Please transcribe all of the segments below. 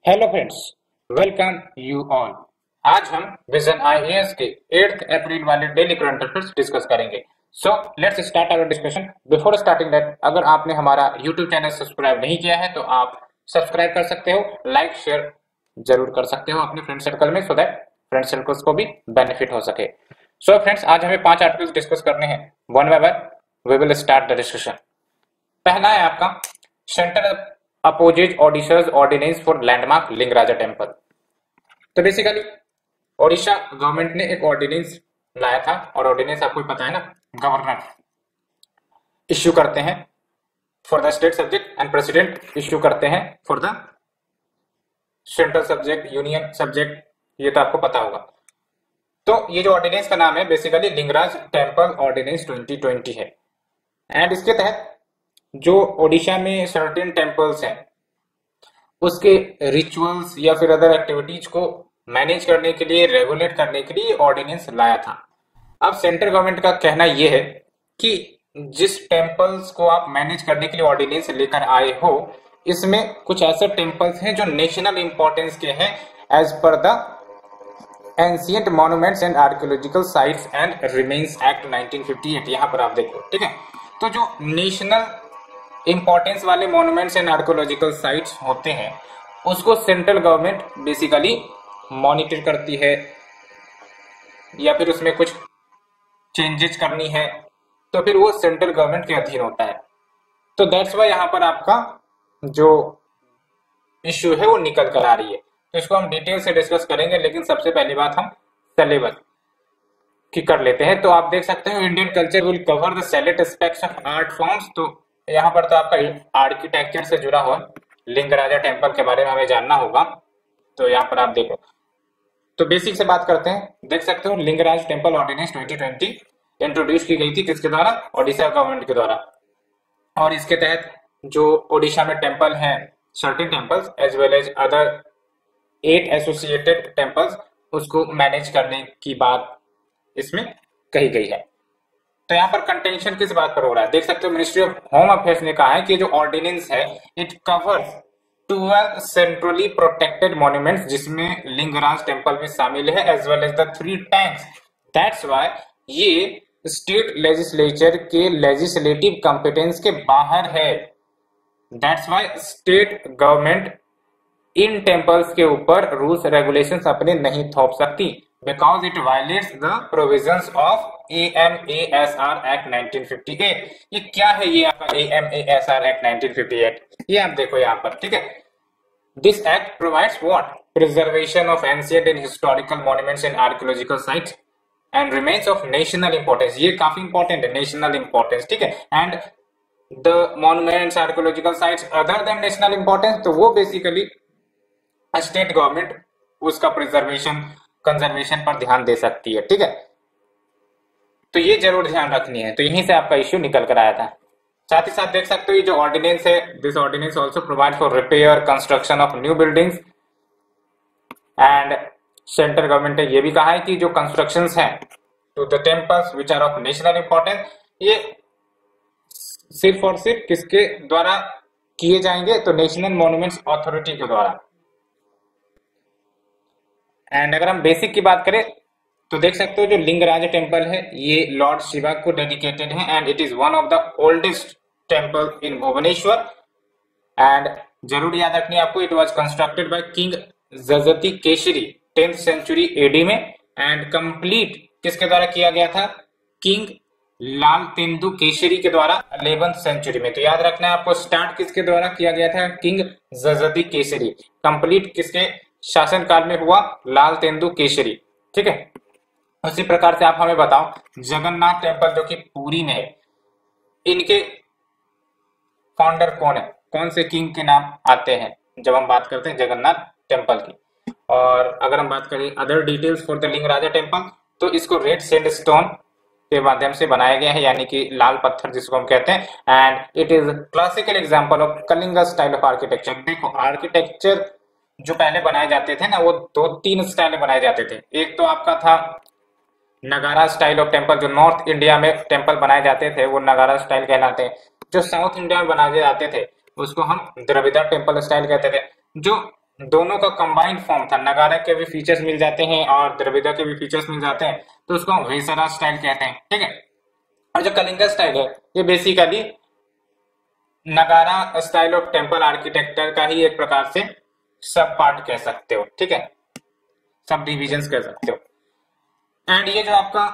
Hello friends, welcome you all. आज हम vision IAS के 8 अप्रैल वाले डेली करंट अफेयर्स डिस्कस करेंगे। So let's start our discussion. Before starting that, अगर आपने हमारा यूट्यूब चैनल सब्सक्राइब नहीं किया है तो आप सब्सक्राइब कर सकते हो, लाइक शेयर जरूर कर सकते हो अपने फ्रेंड सर्कल में, सो दैट फ्रेंड सर्कल्स को भी बेनिफिट हो सके। सो फ्रेंड्स, आज हमें 5 आर्टिकल्स डिस्कस करने हैं, one by one we will start the discussion. पहला है आपका centre opposes Odisha's ordinance for landmark Lingaraja temple. तो बेसिकली ओडिशा गवर्नमेंट ने एक ऑर्डिनेंस लाया था, और ऑर्डिनेंस आपको पता है ना, गवर्नर इश्यू करते हैं for the state subject and president issue करते हैं for the central subject, union subject, ये तो आपको पता होगा। तो ये जो ऑर्डिनेंस का नाम है बेसिकली लिंगराज टेम्पल ऑर्डिनेंस 2020 है। एंड इसके तहत जो ओडिशा में सर्टेन टेम्पल्स हैं उसके रिचुअल्स या फिर अदर एक्टिविटीज को मैनेज करने के लिए, रेगुलेट करने के लिए ऑर्डिनेंस लाया था। अब सेंट्रल गवर्नमेंट का कहना यह है कि जिस टेम्पल्स को आप मैनेज करने के लिए ऑर्डिनेंस लेकर आए हो, इसमें कुछ ऐसे टेम्पल्स हैं जो नेशनल इंपॉर्टेंस के हैं एज पर the ancient monuments and archaeological sites and remains act 1958। यहां पर आप देखो, ठीक है। तो जो नेशनल इंपॉर्टेंस वाले मॉन्यूमेंट्स एंड आर्कियोलॉजिकल साइट्स होते हैं उसको सेंट्रल गवर्नमेंट बेसिकली मॉनिटर करती है, या फिर उसमें कुछ चेंजेस करनी है तो फिर वो सेंट्रल गवर्नमेंट के अधीन होता है। तो दैट्स वाई यहाँ पर आपका जो इश्यू है वो निकल कर आ रही है। तो इसको हम डिटेल से डिस्कस करेंगे, लेकिन सबसे पहली बात हम सिलेबस की कर लेते हैं। तो आप देख सकते हो Indian culture will cover the select aspects of art forms. तो यहाँ पर तो आपका आर्किटेक्चर से जुड़ा हुआ लिंगराजा टेम्पल के बारे में हमें जानना होगा। तो यहाँ पर आप देखो, तो बेसिक से बात करते हैं। देख सकते हो लिंगराज टेम्पल ऑर्डिनेंस 2020 इंट्रोड्यूस की गई थी, किसके द्वारा? ओडिशा गवर्नमेंट के द्वारा। और इसके तहत जो ओडिशा में टेम्पल हैं, certain temples as well as other 8 associated temples, उसको मैनेज करने की बात इसमें कही गई है। तो यहाँ पर कंटेंशन किस बात पर हो रहा है? देख सकते हो मिनिस्ट्री ऑफ होम अफेयर्स ने कहा है कि जो ऑर्डिनेंस है it covers 12 centrally protected monuments, जिसमें लिंगराज टेम्पल भी शामिल है, as well as the 3 tanks. That's why ये स्टेट लेजिस्लेचर के लेजिस्लेटिव कॉम्पिटेंस के बाहर है। दैट्स व्हाई स्टेट गवर्नमेंट इन टेम्पल्स के ऊपर रूल्स रेगुलेशंस अपने नहीं थोप सकती, because it violates the provisions of AMASR Act 1958। ये क्या है ये आपका AMASR Act 1958? ये आप देखो यहाँ पर, ठीक है। This act provides what? Preservation of ancient and historical monuments and archaeological sites and remains of national importance। ये काफी इंपॉर्टेंट है, नेशनल इंपॉर्टेंस, ठीक है। And the monuments, archaeological sites other than national importance, तो वो बेसिकली स्टेट गवर्नमेंट उसका preservation, conservation पर ध्यान दे सकती है, ठीक है। तो ये जरूर ध्यान रखनी है। तो यहीं से आपका इश्यू निकल कर आया था। साथ ही साथ देख सकते हो ये जो ऑर्डिनेंस है, this ordinance also provide for repair construction of new buildings. And central government ने ये भी कहा है कि जो कंस्ट्रक्शंस हैं to the temples which are of national importance, ये सिर्फ और सिर्फ किसके द्वारा किए जाएंगे? तो नेशनल मॉन्यूमेंट्स अथॉरिटी के द्वारा। एंड अगर हम बेसिक की बात करें तो देख सकते हो जो लिंगराज टेम्पल है ये लॉर्ड शिवा को डेडिकेटेड है, and it is one of the oldest temple in Bhubaneswar. And जरूर याद रखनी है आपको, it was constructed by king Jajati Keshari 10th century AD में, एंड कंप्लीट किसके द्वारा किया गया था? किंग लाल तेंदु केशरी के द्वारा 11th सेंचुरी में। तो याद रखना है आपको, स्टार्ट किसके द्वारा किया गया था? किंग जजती केशरी। कंप्लीट किसके शासन काल में हुआ? लाल तेंदु केशरी, ठीक है। उसी प्रकार से आप हमें बताओ जगन्नाथ टेम्पल जो कि पुरी में है, इनके फाउंडर कौन है? कौन से किंग के नाम आते हैं जब हम बात करते हैं जगन्नाथ टेम्पल की? और अगर हम बात करें other details for the Lingaraja temple, तो इसको रेड सैंडस्टोन के माध्यम से बनाया गया है, यानी कि लाल पत्थर जिसको हम कहते हैं। And it is classical example of Kalinga style of architecture. देखो आर्किटेक्चर जो पहले बनाए जाते थे ना, वो 2-3 स्टाइल बनाए जाते थे। एक तो आपका था नगारा स्टाइल ऑफ टेम्पल, जो नॉर्थ इंडिया में टेम्पल बनाए जाते थे वो नगारा स्टाइल कहलाते हैं। जो साउथ इंडिया में बनाए जाते थे उसको हम द्रविड़ टेम्पल स्टाइल कहते थे। जो दोनों का कंबाइंड फॉर्म था। नगारा के भी फीचर्स मिल जाते हैं और द्रविड़ के भी फीचर्स मिल जाते हैं, तो उसको हम वेसरा स्टाइल कहते हैं, ठीक है। और जो कलिंगा स्टाइल है ये बेसिकली नगारा स्टाइल ऑफ टेम्पल आर्किटेक्चर का ही एक प्रकार से सब पार्ट कह सकते हो, ठीक है, सब डिविजन्स कह सकते हो। एंड ये जो आपका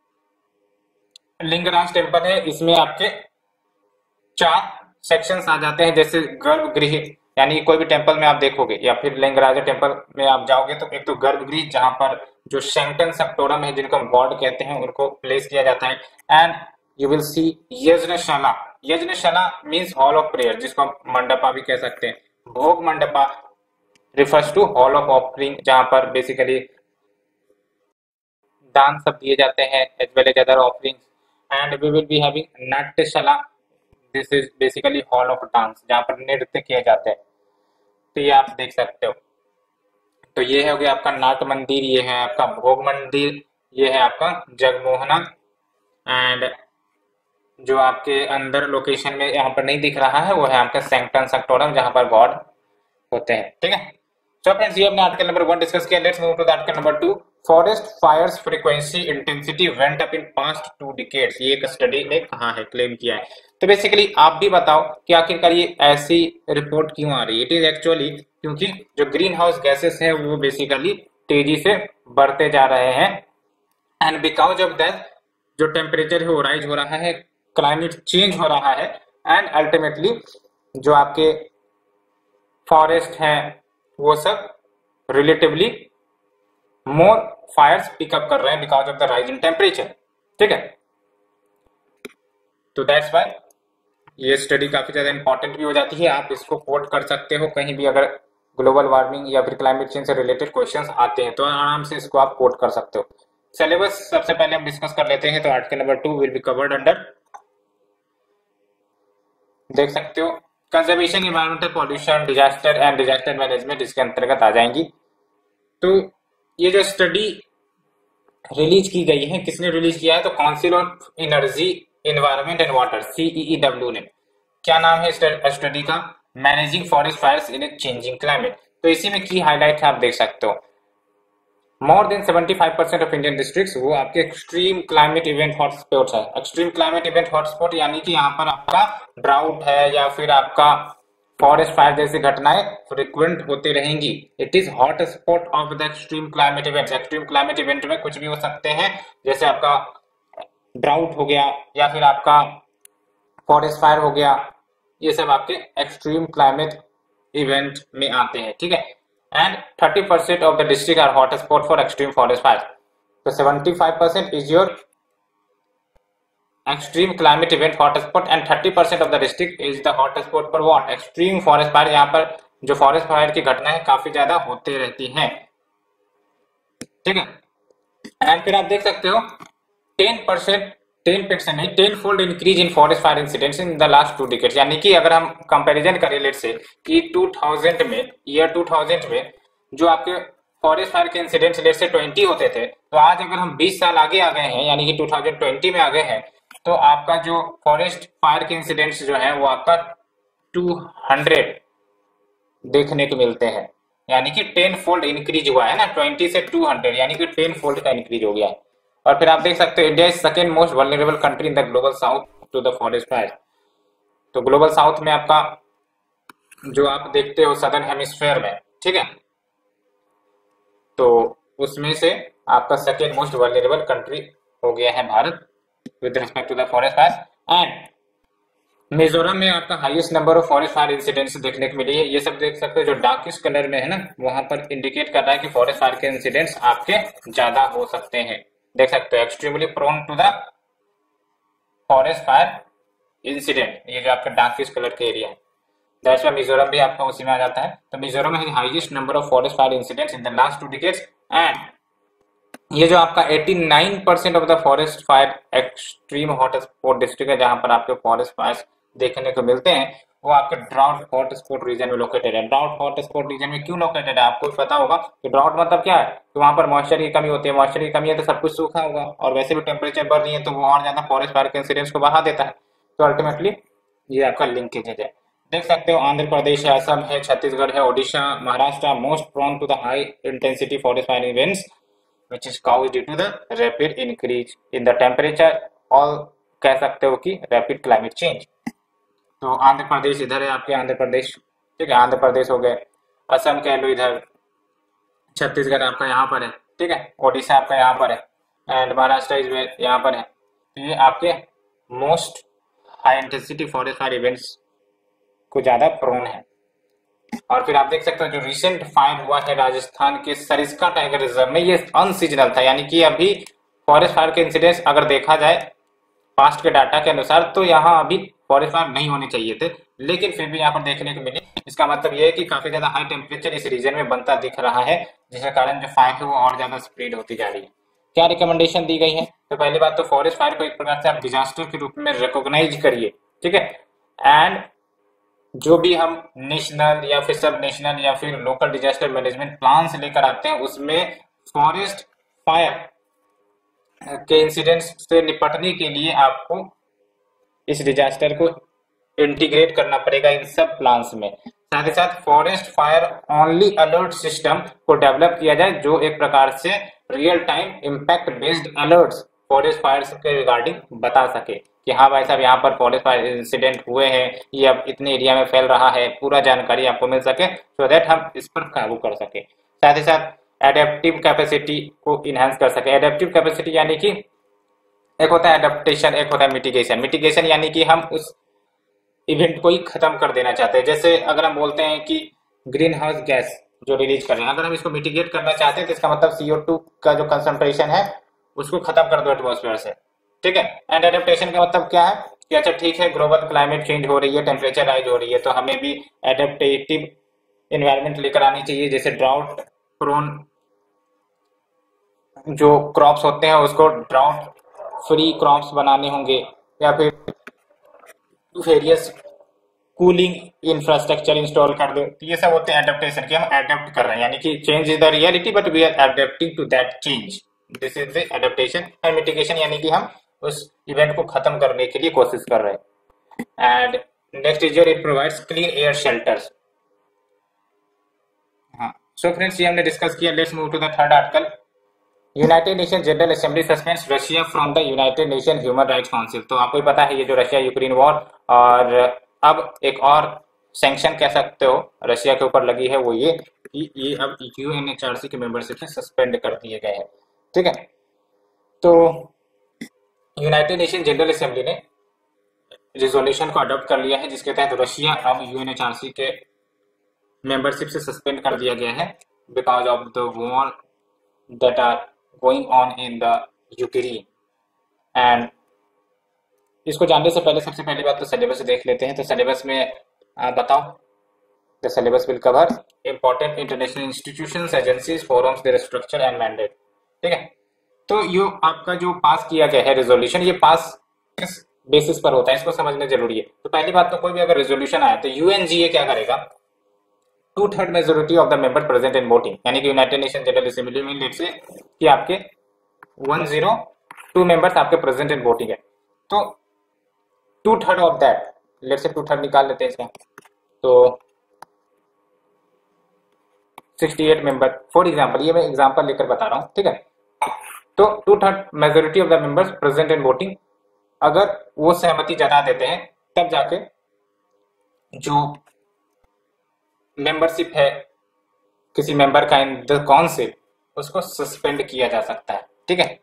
लिंगराज टेम्पल है इसमें आपके 4 सेक्शंस आ जाते हैं, जैसे गर्भगृह, यानी कोई भी टेम्पल में आप देखोगे या फिर लिंगराज टेम्पल में आप जाओगे तो एक तो गर्भगृह जहां पर जो सेंक्टम सेक्टोरम है जिनको हम गॉड कहते हैं उनको प्लेस किया जाता है। एंड यू विल सी यज्ञशाला। यज्ञशाला मीन्स हॉल ऑफ प्रेयर, जिसको हम मंडपा भी कह सकते हैं। भोग मंडपा refers to hall of offering, जहां पर बेसिकली दान सब दिए जाते हैं as well as other offerings. And we will be having नाट्यशाला, this is basically hall of dance जहां पर नृत्य किए जाते हैं, तो ये आप देख सकते हो। तो ये हो गया आपका नाट्य मंदिर, ये है आपका भोग मंदिर, ये है आपका जगमोहना। एंड जो आपके अंदर लोकेशन में यहाँ पर नहीं दिख रहा है वो है आपका सैंक्टम सेक्टोरम जहां पर गॉड होते हैं, ठीक है। सो फ्रेंड्स ये हमने आर्टिकल नंबर 1 डिस्कस किया। Let's move to the article number 2। Forest fires frequency intensity went up in past 2 decades. ये एक स्टडी ने कहा है, क्लेम किया है। तो बेसिकली आप भी बताओ कि आखिरकार ये ऐसी रिपोर्ट क्यों आ रही है। इट इज एक्चुअली क्योंकि जो ग्रीन हाउस गैसेस है वो बेसिकली तेजी से बढ़ते जा रहे हैं। एंड बिकॉज ऑफ दैट जो टेम्परेचर है वो राइज हो रहा है, क्लाइमेट चेंज हो रहा है। एंड अल्टीमेटली जो आपके फॉरेस्ट हैं वो सब रिलेटिवली मोर फायर्स पिकअप कर रहे हैं because of the rise in temperature, ठीक है। तो दैट्स व्हाई ये स्टडी काफी ज्यादा इंपॉर्टेंट भी हो जाती है। आप इसको कोट कर सकते हो कहीं भी, अगर ग्लोबल वार्मिंग या फिर क्लाइमेट चेंज से रिलेटेड क्वेश्चंस आते हैं तो आराम से इसको आप कोट कर सकते हो। सिलेबस सबसे पहले हम डिस्कस कर लेते हैं। तो article number 2 will be covered under, देख सकते हो, conservation, environmental pollution, disaster and disaster management इसके अंतर्गत आ जाएंगी। तो ये जो स्टडी रिलीज की गई है, किसने रिलीज किया है, तो council of energy environment and water, CEEW ने। क्या नाम है स्टडी का, managing forest fires in a changing climate. तो इसी में की हाईलाइट है, आप देख सकते हो। More than 75% of Indian districts वो आपके एक्सट्रीम क्लाइमेट इवेंट हॉटस्पॉट है। एक्सट्रीम क्लाइमेट इवेंट हॉटस्पॉट यानी कि यहाँ पर आपका ड्राउट है या फिर आपका फॉरेस्ट फायर जैसी घटनाएं फ्रिक्वेंट होती रहेंगी। It is hot spot of the extreme climate event. Extreme climate event में कुछ भी हो सकते हैं, जैसे आपका ड्राउट हो गया या फिर आपका फॉरेस्ट फायर हो गया, ये सब आपके एक्सट्रीम क्लाइमेट इवेंट में आते हैं, ठीक है। And 30% of the district are hot spot for extreme forest fire. तो 75% is your extreme climate event hotspot and 30% of the district is the hotspot for what, extreme forest fire. यहाँ पर जो forest fire की घटनाएं काफी ज्यादा होती रहती हैं, ठीक है। एंड फिर आप देख सकते हो 10% नहीं, 10-fold increase in forest fire incidents in the last 2 decades. यानी कि अगर हम कंपैरिजन करें लेट से कि 2000 में, ईयर 2000 में जो आपके फॉरेस्ट फायर के इंसिडेंट्स लेट से 20 होते थे, तो आज अगर हम 20 साल आगे आ गए हैं यानी कि 2020 में आ गए हैं, तो आपका जो फॉरेस्ट फायर के इंसिडेंट्स जो है वो आपका 200 देखने को मिलते हैं। यानी कि 10-fold इंक्रीज हुआ है ना, 20 से 200 यानी कि 10-fold का इंक्रीज हो गया है। और फिर आप देख सकते हो India is second most vulnerable country in the global south to the forest fire. तो ग्लोबल साउथ में आपका जो आप देखते हो सदर्न हेमिस्फीयर में, ठीक है, तो उसमें से आपका सेकेंड मोस्ट वल्नरेबल कंट्री हो गया है भारत with respect to the forest fire. And Mizoram में आपका highest number of forest fire incidents देखने को मिली है। ये सब देख सकते हो जो डार्केस्ट कलर में है ना, वहां पर इंडिकेट कर रहा है कि फॉरेस्ट फायर के इंसिडेंट्स आपके ज्यादा हो सकते हैं। देख सकते हो extremely prone to the forest fire incident, ये जो आपका डार्केस्ट कलर के एरिया है। दैट्स व्हाई मिजोरम भी आपका उसी में आ जाता है। तो मिजोरम है highest number of forest fire incidents in the last 2 decades. And ये जो आपका 89% of the forest fire extreme hot spot district है जहां पर आपके फॉरेस्ट फायर देखने को मिलते हैं, वो आपके ड्राउट हॉट स्पॉट रीजन में लोकेटेड है। ड्राउट हॉट स्पॉट रीजन में क्यों लोकेटेड है आपको पता होगा कि ड्राउट मतलब क्या है, तो वहां पर मॉइस्चर की कमी होती है। मॉइस्चर की कमी है तो सब कुछ सूखा होगा, और वैसे भी टेम्परेचर बढ़ रही है तो वो और ज्यादा फॉरेस्ट फायर के इंसिडेंट्स को बढ़ा देता है। तो अल्टीमेटली ये आपका लिंकेज है। देख सकते हो आंध्र प्रदेश है, असम है, छत्तीसगढ़ है, Odisha, Maharashtra most prone to the high intensity forest fire events which is caused due to the rapid increase in the temperature और कह सकते हो कि rapid climate change। तो आंध्र प्रदेश इधर है आपके, आंध्र प्रदेश, ठीक है, आंध्र प्रदेश हो गए, असम कह लो इधर, छत्तीसगढ़ आपका यहाँ पर है, ठीक है, ओडिशा आपका यहाँ पर है, एंड महाराष्ट्र इज यहाँ पर है। तो ये आपके most high intensity forest fire events को ज्यादा प्रोन है। और फिर आप देख सकते हो जो रिसेंट फायर हुआ है राजस्थान के सरिस्का टाइगर रिजर्व में, ये अनसीजनल था, यानी कि अभी फॉरेस्ट फायर के इंसिडेंट्स अगर देखा जाए पास्ट के डाटा के अनुसार तो यहाँ अभी फॉरेस्ट फायर नहीं होने चाहिए थे, लेकिन फिर भी यहाँ पर देखने को मिली। इसका मतलब ये है कि काफी ज्यादा हाई टेम्परेचर इस रीजन में बनता दिख रहा है, जिसके कारण जो फायर है वो और ज्यादा स्प्रेड होती जा रही है। क्या रिकमेंडेशन दी गई है? तो पहली बात तो फॉरेस्ट फायर को एक प्रकार से आप डिजास्टर के रूप में रिकॉग्नाइज करिए, ठीक है, एंड जो भी हम नेशनल या फिर सब नेशनल या फिर लोकल डिजास्टर मैनेजमेंट प्लान से लेकर आते हैं उसमें फॉरेस्ट फायर के इंसिडेंट्स से निपटने के लिए आपको इस डिजास्टर को इंटीग्रेट करना पड़ेगा इन सब प्लान्स में। साथ ही साथ forest fire only alert system को डेवलप किया जाए जो एक प्रकार से real time impact based alerts forest fire के रिगार्डिंग बता सके कि हाँ भाई साहब यहाँ पर फॉरेस्ट फायर इंसिडेंट हुए हैं, ये अब इतने एरिया में फैल रहा है, पूरा जानकारी आपको मिल सके सो दैट हम इस पर काबू कर सके। साथ ही साथ एडेप्टिव कैपेसिटी को इनहेंस कर सके। एडेप्टिव कैपेसिटी यानी कि एक होता है एडेप्टेशन, एक होता है मिटिगेशन। मिटिगेशन यानी कि हम उस इवेंट को ही खत्म कर देना चाहते हैं। जैसे अगर हम बोलते हैं कि ग्रीन हाउस गैस जो रिलीज कर रहे हैं, अगर हम इसको मिटिगेट करना चाहते हैं तो इसका मतलब CO2 का जो कंसंट्रेशन है उसको खत्म कर दो एटमॉस्फेयर से, ठीक है। एंड एडेप्टेशन का मतलब क्या है कि अच्छा ठीक है, ग्लोबल क्लाइमेट चेंज हो रही है, टेम्परेचर राइज हो रही है, तो हमें भी एडेप्टेटिव एनवायरनमेंट लेकर आनी चाहिए। जैसे ड्राउट प्रोन जो क्रॉप्स होते हैं उसको ड्राउट फ्री क्रॉप्स बनाने होंगे, या फिर वेरियस कूलिंग इंफ्रास्ट्रक्चर इंस्टॉल कर दो। तो ये सब होते हैं एडेप्टेशन की, हम एडेप्ट कर रहे हैं, यानी कि change is the reality but we are adapting to that change. This is the adaptation. And mitigation यानी कि हम उस इवेंट को खत्म करने के लिए कोशिश कर रहे हैं। And next is your it provides clean air shelters. हाँ, सो फ्रेंड्स ये हमने डिस्कस किया। Let's move to the third article. United nation general Assembly suspends Russia from the United Nation Human Rights Council. तो आपको पता है ये जो रशिया यूक्रेन वॉर, और अब एक और सैंक्शन कह सकते हो रशिया के ऊपर लगी है, वो ये कि ये अब UNHRC के मेंबरशिप से सस्पेंड कर दिए गए हैं, ठीक है। तो यूनाइटेड नेशन जनरल असेंबली ने रिजोल्यूशन को अडॉप्ट कर लिया है जिसके तहत रशिया अब UNHRC के मेंबरशिप से सस्पेंड कर दिया गया है because of the war that are going on in the Ukraine. And इसको जानने से पहले सबसे पहली बात तो सिलेबस देख लेते हैं। तो सिलेबस में बताओ, the syllabus will cover important international institutions, agencies, forums, their structure and mandate, ठीक है। तो ये आपका जो पास किया गया है रेजोल्यूशन, ये पास किस बेसिस पर होता है इसको समझना जरूरी है। तो पहली बात तो कोई भी अगर रेजोल्यूशन आया तो UNGA क्या करेगा, 2/3 majority of the member present in voting, यानी कि यूनाइटेड नेशन जनरल असेंबली में लेट से कि आपके 102 मेंबर्स आपके प्रेजेंट इन वोटिंग है, तो 2/3 ऑफ दैट, लेट से 2/3 निकाल लेते हैं इसका, तो 68 मेंबर फॉर एग्जांपल, ये मैं एग्जांपल लेकर बता रहा हूं, ठीक है। तो 2/3 majority of the members present in voting, अगर वो सहमति जता देते हैं तब जाके जो मेंबरशिप है किसी मेंबर का इन द काउंसिल उसको सस्पेंड किया जा सकता है, ठीक है।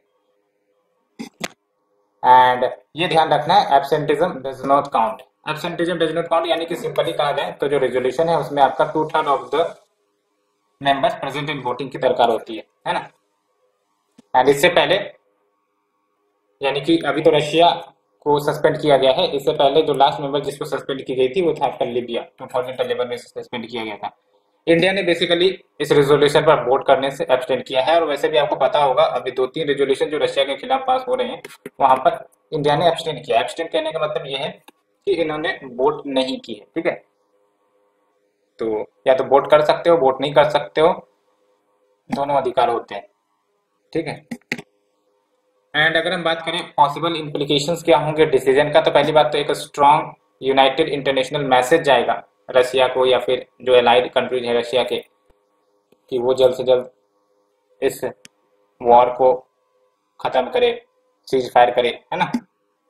एंड ये ध्यान रखना है, absenteeism does not count. Absenteeism does not count यानी कि सिंपली कहा जाए तो जो रेजोल्यूशन है उसमें आपका 2/3 of the members present in voting की दरकार होती है ना। एंड इससे पहले, यानी कि अभी तो रशिया को सस्पेंड किया गया है, इससे पहले जो लास्ट मेंबर जिसको सस्पेंड की गई थी वो था आपका लीबिया, 2011 में सस्पेंड किया गया था। इंडिया ने बेसिकली इस रेजोल्यूशन पर वोट करने से एब्सटेंड किया है, और वैसे भी आपको पता होगा अभी 2-3 रेजोल्यूशन जो रशिया के खिलाफ पास हो रहे हैं वहां पर इंडिया ने एब्सटेंड किया। एब्सटेंड करने का मतलब ये है कि इन्होंने वोट नहीं की है, ठीक है। तो या तो वोट कर सकते हो, वोट नहीं कर सकते हो, दोनों अधिकार होते हैं, ठीक है। एंड अगर हम बात करें पॉसिबल इम्प्लीकेशंस क्या होंगे डिसीजन का, तो पहली बात तो एक स्ट्रॉन्ग यूनाइटेड इंटरनेशनल मैसेज जाएगा रशिया को या फिर जो एलाइड कंट्रीज है रशिया के, कि वो जल्द से जल्द इस वॉर को खत्म करे, सीज फायर करे, है ना।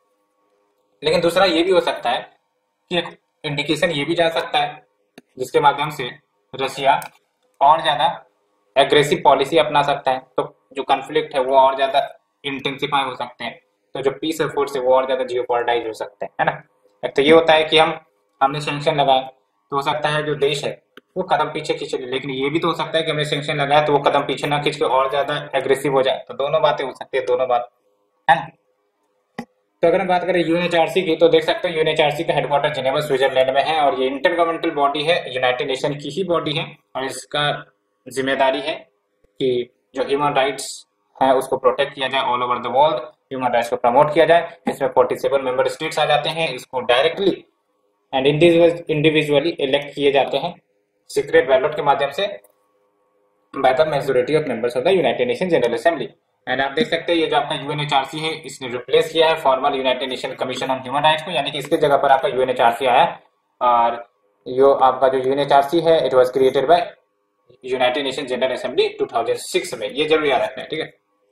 लेकिन दूसरा ये भी हो सकता है कि एक इंडिकेशन ये भी जा सकता है जिसके माध्यम से रशिया और ज्यादा एग्रेसिव पॉलिसी अपना सकता है, तो जो कॉन्फ्लिक्ट है वो और ज्यादा इंटेंसिफाई हो सकते हैं, तो जो पीस एफर्ट्स है वो और ज्यादा जियोपॉलिटाइज हो सकते हैं, है ना। एक तो ये होता है कि हमने सैंक्शन लगाया तो हो सकता है जो देश है वो कदम पीछे खींच ले, लेकिन ये भी तो हो सकता है कि हमने सैंक्शन लगाया तो वो कदम पीछे ना खींच के और ज्यादा एग्रेसिव हो जाए, तो दोनों बातें हो सकती है, दोनों बात, है ना। तो अगर हम बात करें यूएनएचआरसी की, तो देख सकते हो यूएनएचआरसी का हेडक्वार्टर जिनेवा स्विट्जरलैंड में है और ये इंटर गवर्नमेंटल बॉडी है, यूनाइटेड नेशन की ही बॉडी है और इसका जिम्मेदारी है कि जो ह्यूमन राइट्स है उसको प्रोटेक्ट किया जाए all over the world, human rights को प्रमोट किया जाए। इसमें 47 मेंबर स्टेट्स आ जाते हैं, इसको डायरेक्टली एंड इंडिविजुअली इलेक्ट किए जाते हैं सीक्रेट बैलेट के माध्यम से by the majority of members of the United nation general assembly. And आप देख सकते हैं ये जो आपका यूएनएचआरसी है इसने रिप्लेस किया है formal united nation commission on human rights को, यानी कि इसके जगह पर आपका यूएनएचआरसी आया। और यो आपका जो यूएनएचआरसी है it was created by united nation general assembly 2006 में, ये जरूर याद रखना है, ठीक है।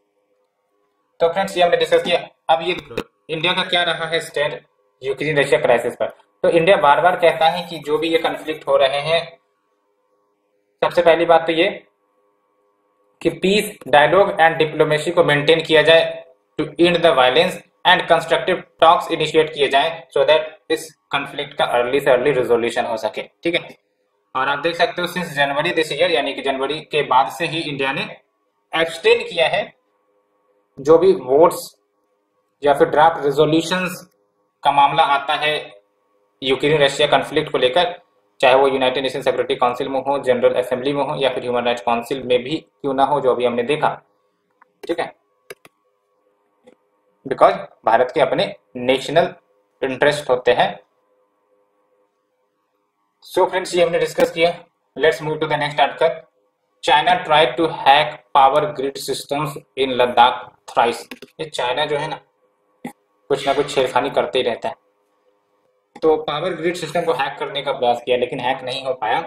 तो फ्रेंड्स ये हमने डिस्कस किया। अब ये इंडिया का क्या रहा है स्टैंड यूक्रेन रशिया क्राइसिस पर। तो इंडिया बार बार कहता है कि जो भी ये कॉन्फ्लिक्ट हो रहे हैं, सबसे पहली बात तो ये कि पीस डायलॉग एंड डिप्लोमेसी को मेंटेन किया जाए to end the violence and constructive talks initiate किए जाएं सो दैट इस कॉन्फ्लिक्ट का अर्ली से अर्ली रिजोल्यूशन हो सके, ठीक है। और आप देख सकते हो सिंस जनवरी दिस ईयर, यानी कि जनवरी के बाद से ही इंडिया ने एब्सटेन किया है जो भी वोट्स या फिर ड्राफ्ट रेजोल्यूशंस का मामला आता है यूक्रेन रशिया कॉन्फ्लिक्ट को लेकर, चाहे वो यूनाइटेड नेशन सिक्योरिटी काउंसिल में हो, जनरल असेंबली में हो या फिर ह्यूमन राइट्स काउंसिल में भी क्यों ना हो, जो अभी हमने देखा, ठीक है। बिकॉज भारत के अपने नेशनल इंटरेस्ट होते हैं। सो फ्रेंड्स ये हमने डिस्कस किया। Let's move to the next article. China tried to hack power grid systems in Ladakh thrice. ये चाइना जो है ना कुछ ना कुछ छेड़खानी करते ही रहता है, तो पावर ग्रिड सिस्टम को हैक करने का प्रयास किया लेकिन हैक नहीं हो पाया।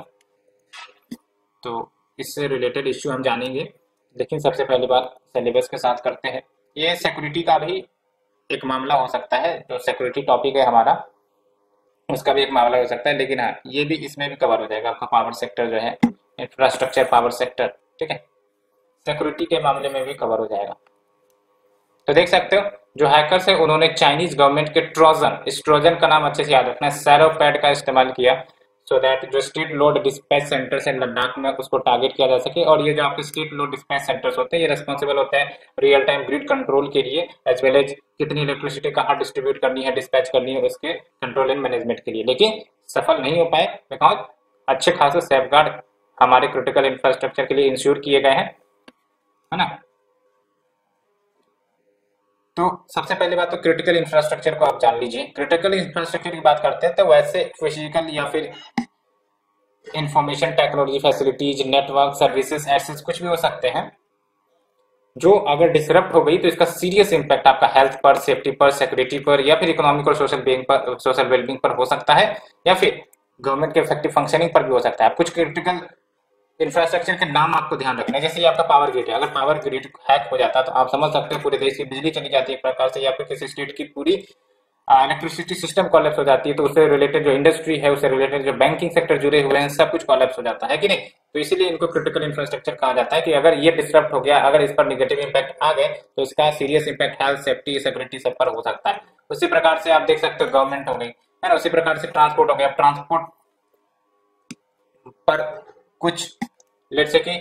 तो इससे रिलेटेड इश्यू हम जानेंगे, लेकिन सबसे पहली बात सिलेबस के साथ करते हैं। ये सिक्योरिटी का भी एक मामला हो सकता है, जो सिक्योरिटी टॉपिक है हमारा उसका भी एक मामला हो सकता है, लेकिन हाँ ये भी इसमें भी कवर हो जाएगा आपका पावर सेक्टर जो है, इंफ्रास्ट्रक्चर पावर सेक्टर, ठीक है, सिक्योरिटी के मामले में भी कवर हो जाएगा। तो देख सकते हो जो हैकर्स है उन्होंने चाइनीज गवर्नमेंट के ट्रोजन, इस ट्रोजन का नाम अच्छे से याद रखना है, सैरोपैड का इस्तेमाल किया सो दैट जो स्टेट लोड डिस्पैच सेंटर्स है लद्दाख में उसको टारगेट किया जा सके। और ये जो आपके स्टेट लोड डिस्पैच सेंटर्स होते हैं ये रिस्पॉन्सिबल होते हैं रियल टाइम ग्रिड कंट्रोल के लिए, एज वेल एज कितनी इलेक्ट्रिसिटी कहाँ डिस्ट्रीब्यूट करनी है, डिस्पैच करनी है, उसके कंट्रोल एंड मैनेजमेंट के लिए। लेकिन सफल नहीं हो पाए बिकॉज अच्छे खासे सेफगार्ड हमारे क्रिटिकल इंफ्रास्ट्रक्चर के लिए इंश्योर किए गए हैं, है ना। तो सबसे पहली बात तो क्रिटिकल इंफ्रास्ट्रक्चर को आप जान लीजिए। क्रिटिकल इंफ्रास्ट्रक्चर की बात करते हैं तो वैसे फिजिकल या फिर information technology facilities, network, services, assets कुछ भी हो सकते हैं जो अगर डिसरप्ट हो गई तो इसका सीरियस इंपैक्ट आपका हेल्थ पर, सेफ्टी पर, सिक्योरिटी पर या फिर इकोनॉमिक और सोशल वेलबींग पर हो सकता है, या फिर गवर्नमेंट के इफेक्टिव फंक्शनिंग पर भी हो सकता है। कुछ क्रिटिकल इंफ्रास्ट्रक्चर के नाम आपको ध्यान रखना है, जैसे ये आपका पावर ग्रिड है, अगर पावर ग्रिड हैक हो जाता है तो आप समझ सकते हो पूरे देश की बिजली चली जाती है एक प्रकार से, या फिर किसी स्टेट की पूरी इलेक्ट्रिसिटी सिस्टम कोलैप्स हो जाती है, तो उससे रिलेटेड जो इंडस्ट्री है, उससे रिलेटेड जो बैंकिंग सेक्टर जुड़े हुए हैं, सब कुछ कोलैप्स हो जाता है कि नहीं। तो इसीलिए इनको क्रिटिकल इंफ्रास्ट्रक्चर कहा जाता है कि अगर ये डिस्टर्ब हो गया, अगर इस पर निगेटिव इंपैक्ट आ गए तो इसका serious impact health, safety, security सब पर हो सकता है। उसी प्रकार से आप देख सकते हो गवर्नमेंट हो गई, है ना, उसी प्रकार से ट्रांसपोर्ट हो गया, ट्रांसपोर्ट पर कुछ लेट्स से कि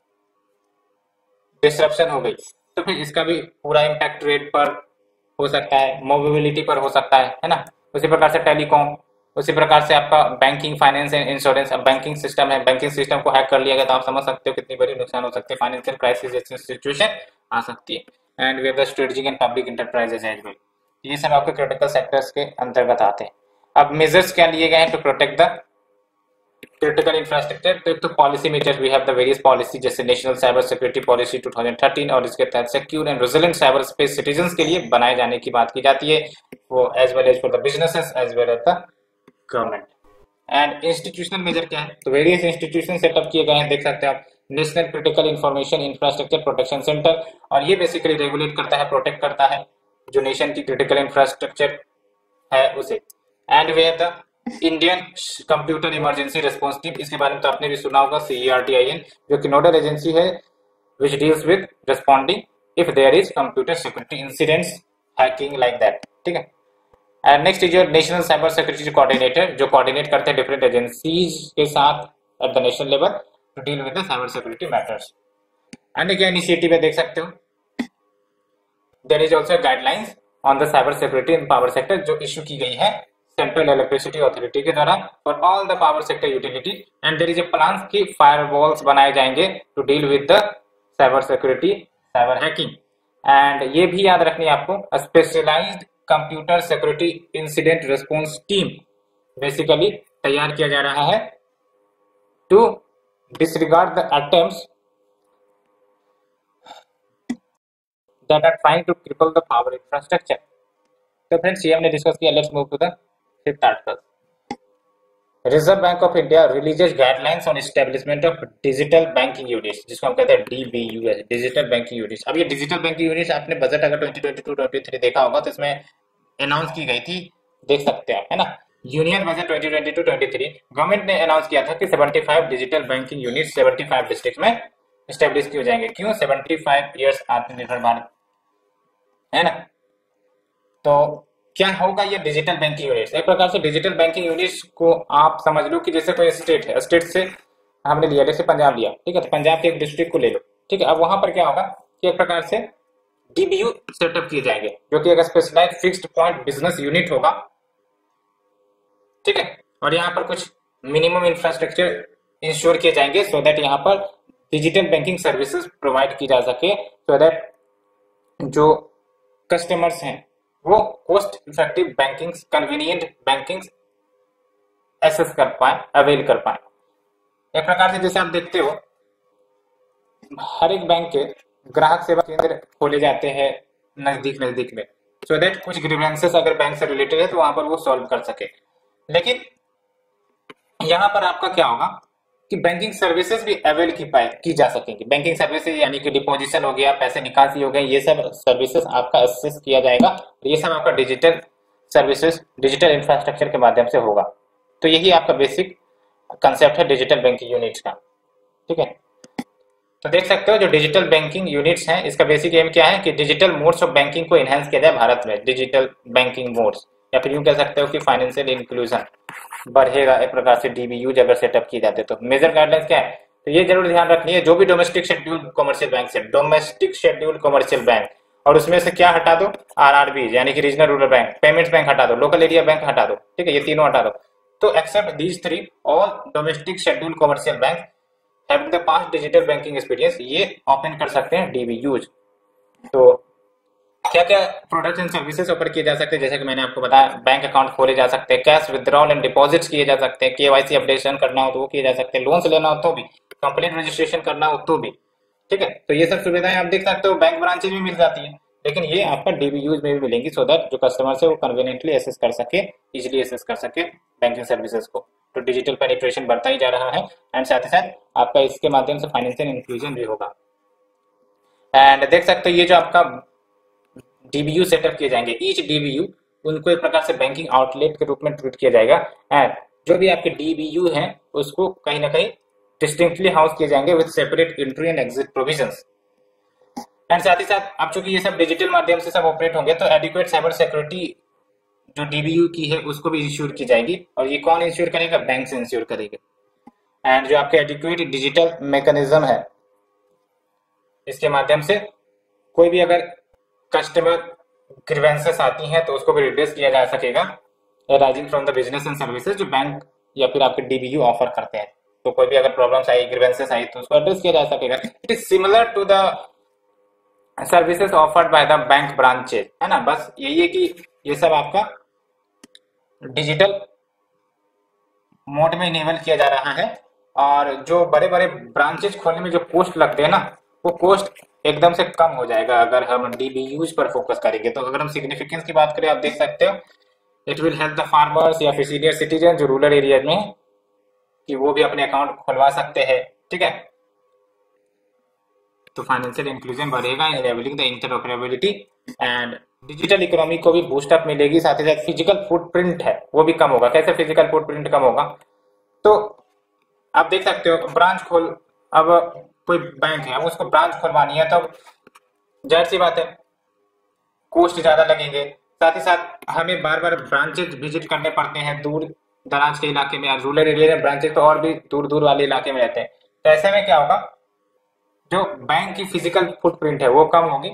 डिसरप्शन हो गई तो फिर इसका भी पूरा इम्पैक्ट रेट पर हो सकता है, मोबिलिटी पर हो सकता है ना। उसी प्रकार से टेलीकॉम, उसी प्रकार से आपका बैंकिंग, फाइनेंस एंड इंश्योरेंस। अब बैंकिंग सिस्टम है, बैंकिंग सिस्टम को हैक कर लिया गया तो आप समझ सकते हो कितनी बड़ी नुकसान हो सकती है, फाइनेंशियल क्राइसिस जैसी सिचुएशन आ सकती है। And we have the strategic and public enterprises as well, ये सब आपके क्रिटिकल सेक्टर्स के अंतर्गत आते हैं। अब मेजर्स क्या लिए गए हैं to protect the critical infrastructure. तो policy measures we have the various policy, जैसे नेशनल साइबर सिक्योरिटी पॉलिसी 2013 और इसके तहत secure and resilient cyber space citizens के लिए बनाए जाने की बात की जाती है, वो as well as for the businesses as well as the government. And institutional measure क्या है, तो वेरियस इंस्टीट्यूशन सेटअप किए गए हैं, देख सकते हैं आप। National critical information infrastructure protection centre, और ये बेसिकली रेगुलेट करता है, प्रोटेक्ट करता है जो नेशन की क्रिटिकल इंफ्रास्ट्रक्चर है उसे। And way the Indian computer emergency response team, इसके बारे में तो आपने भी सुना होगा, CERTIN, जो कि नोडल एजेंसी है which deals with responding if there is computer security incidents, hacking like that, ठीक है। And next is your national cyber security coordinator, जो कोऑर्डिनेट करते हैं डिफरेंट एजेंसीज के साथ at the national level to deal with the cyber security matters. And क्या initiative है, देख सकते हो, there is also guidelines on the cyber security in power sector, जो इशू की गई है सेंट्रल इलेक्ट्रिसिटी अथॉरिटी के द्वारा for all the power sector utility. And there is a plan की फायरवॉल्स बनाए जाएंगे to deal with the cyber security, cyber hacking. And ये भी याद रखनी है आपको, specialised computer security incident response team basically तैयार किया जा रहा है to disregard the attempts that are trying to cripple the power infrastructure. तो फ्रेंड्स, ये हमने डिस्कस किया। Let's move to the fifth article. Reserve bank of India releases guidelines on establishment of digital banking units, जिसको हम कहते हैं DBUS, digital banking units. अब ये डिजिटल बैंकिंग यूनिट्स आपने बजट अगर 2022-23 देखा होगा तो इसमें अनाउंस की गई थी, देख सकते हैं, है ना। यूनियन बजट 2022-23 गवर्नमेंट ने अनाउंस किया था कि 75 डिजिटल बैंकिंग यूनिट 75 डिस्ट्रिक्ट में स्टेब्लिश किए जाएंगे। क्यों? 75 ईयर्स आत्मनिर्भर भारत, है ना। तो क्या होगा ये डिजिटल बैंकिंग यूनिट्स? एक प्रकार से डिजिटल बैंकिंग यूनिट्स को आप समझ लो कि जैसे कोई स्टेट है, स्टेट से हमने लिया, जैसे पंजाब लिया, ठीक है, तो पंजाब के एक डिस्ट्रिक्ट को ले लो, ठीक है। अब वहां पर क्या होगा कि एक प्रकार से DBU सेटअप किए जाएंगे, जो कि एक specialised fixed point business unit होगा, ठीक है। और यहाँ पर कुछ मिनिमम इंफ्रास्ट्रक्चर इंश्योर किए जाएंगे सो दैट यहाँ पर डिजिटल बैंकिंग सर्विसेज प्रोवाइड की जा सके, सो दैट जो कस्टमर्स हैं वो cost effective banking, convenient banking access कर पाए, अवेल कर पाए। एक प्रकार से जैसे आप देखते हो हर एक बैंक के ग्राहक सेवा केंद्र खोले जाते हैं नजदीक नजदीक में, सो दैट कुछ ग्रीवेंसेस अगर बैंक से रिलेटेड है तो वहां पर वो सॉल्व कर सके। लेकिन यहाँ पर आपका क्या होगा कि बैंकिंग सर्विसेज भी अवेल की जा सकेंगी। बैंकिंग सर्विसेज यानी कि डिपोजिशन हो गया, पैसे निकासी हो गए, ये सब सर्विसेज आपका एक्सेस किया जाएगा। ये सब आपका डिजिटल सर्विसेज, डिजिटल इंफ्रास्ट्रक्चर के माध्यम से होगा। तो यही आपका बेसिक कंसेप्ट है डिजिटल बैंकिंग यूनिट्स का, ठीक है। तो देख सकते हो जो डिजिटल बैंकिंग यूनिट्स हैं, इसका बेसिक एम क्या है कि डिजिटल मोड्स ऑफ बैंकिंग को एनहांस किया जाए भारत में। डिजिटल बैंकिंग मोड्स, या फिर यूं कह सकते हो कि फाइनेंशियल इंक्लूजन बढ़ेगा एक प्रकार से DBU अगर सेटअप की जाते। तो मेजर गाइडलाइंस क्या है, तो ये जरूर ध्यान रखनी है, जो भी डोमेस्टिक शेड्यूल्ड कमर्शियल बैंक से, डोमेस्टिक शेड्यूल्ड कमर्शियल बैंक, और उसमें से क्या हटा दो, RRB यानी कि regional rural bank, payments bank हटा दो, लोकल एरिया बैंक हटा दो, ठीक है, ये तीनों हटा दो। तो except these three all domestic scheduled commercial bank having the past digital banking experience, ये ओपन कर सकते हैं DBUs। तो क्या क्या प्रोडक्ट्स एंड सर्विसेज ऑफर किए जा सकते हैं, जैसे कि मैंने आपको बताया, बैंक अकाउंट खोले जा सकते हैं, कैश विड्रॉल एंड डिपॉजिट्स किए जा सकते हैं, KYC अपडेशन करना हो तो वो किए जा सकते हैं, लोन्स लेना हो तो भी, कंप्लीट रजिस्ट्रेशन करना हो तो भी, ठीक है। तो ये सब सुविधाएं आप देख सकते हो बैंक ब्रांचेज में मिल जाती है, लेकिन ये आपका DBUs में भी मिलेंगी, सो दैट जो कस्टमर है वो कन्वीनियंटली एक्सेस कर सके, इजिली एक्सेस कर सके बैंकिंग सर्विसेज को। तो डिजिटल पेनिट्रेशन बढ़ता ही जा रहा है, एंड साथ ही साथ आपका इसके माध्यम से फाइनेंशियल इंक्लूजन भी होगा। एंड देख सकते हो ये जो आपका DBU सेटअप किए जाएंगे, ईच DBU उनको एक प्रकार से बैंकिंग आउटलेट के रूप में ट्रीट किया जाएगा, एंड जो भी आपके DBU हैं उसको कहीं ना कहीं डिस्टिंक्टली हाउस किए जाएंगे with separate entry and exit provisions. And साथ ही साथ अब चूंकि ये सब डिजिटल माध्यम से सब ऑपरेट होंगे, तो एडिक्वेट साइबर सिक्योरिटी जो DBU की है उसको भी इंश्योर की जाएगी, और ये कौन इंश्योर करेगा? बैंक से इंश्योर करेगा। एंड जो आपके एडिक्वेट डिजिटल मैकेनिज्म है, इसके माध्यम से कोई भी अगर कस्टमर ग्रीवेंसेस आती हैं तो उसको भी रिड्रेस किया जा सकेगा, rising from the business and services जो बैंक या फिर आपके DBU ऑफर करते हैं। तो कोई भी अगर प्रॉब्लम्स आई, ग्रीवेंसेस आई, तो उसको एड्रेस किया जा सकेगा। It is similar to the services offered by the bank branches, है ना। बस यही है कि ये सब आपका डिजिटल मोड में इनेबल किया जा रहा है, और जो बड़े बड़े ब्रांचेज खोलने में जो कॉस्ट लगते हैं ना, वो कॉस्ट एकदम से कम हो जाएगा अगर हम DBUs पर फोकस करेंगे। तो अगर हम सिग्निफिकेंस की बात करें, आप देख सकते हो it will help the farmers या फिर सीनियर सिटीजन जो रूरल एरिया में हैं, कि वो भी अपने अकाउंट खुलवा सकते हैं। ठीक है, तो फाइनेंशियल इंक्लूजन बढ़ेगा, enabling the interoperability and digital economy को भी बूस्टअप मिलेगी। साथ ही साथ फिजिकल फुटप्रिंट है वो भी कम होगा। कैसे फिजिकल फुटप्रिंट कम होगा? तो आप देख सकते हो ब्रांच खोल, अब कोई बैंक है, अब उसको ब्रांच खुलवानी है, तो जाहिर सी बात है कॉस्ट ज्यादा लगेंगे। साथ ही साथ हमें बार बार ब्रांचेज विजिट करने पड़ते हैं दूर दराज के इलाके में, रूरल एरिया में ब्रांचेज तो और भी दूर दूर वाले इलाके में रहते हैं। तो ऐसे में क्या होगा, जो बैंक की फिजिकल फुटप्रिंट है वो कम होगी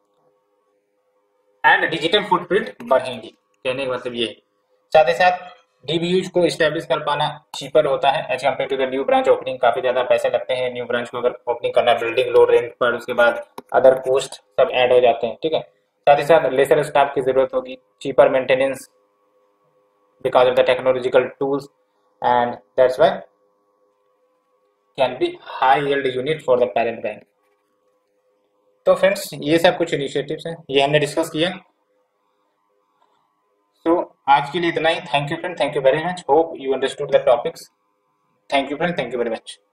एंड डिजिटल फुटप्रिंट बढ़ेंगी। कहने का मतलब ये है। साथ ही साथ डीबीयूज को स्टैब्लिश कर पाना चीपर होता है as compare to the new branch opening. काफी ज्यादा पैसे लगते हैं न्यू ब्रांच को अगर ओपनिंग करना, बिल्डिंग लो रेंट पर, उसके बाद अदर कॉस्ट सब ऐड हो जाते हैं। ठीक है, साथ ही साथ लेसर स्टाफ की जरूरत होगी, cheaper maintenance because of the technological tools and that's why can be high yield unit for the parent bank. तो फ्रेंड्स ये सब कुछ इनिशिएटिव्स हैं, ये हमने डिस्कस किया। तो आज के लिए इतना ही। Thank you friend, thank you very much, hope you understood the topics. Thank you friend, thank you very much.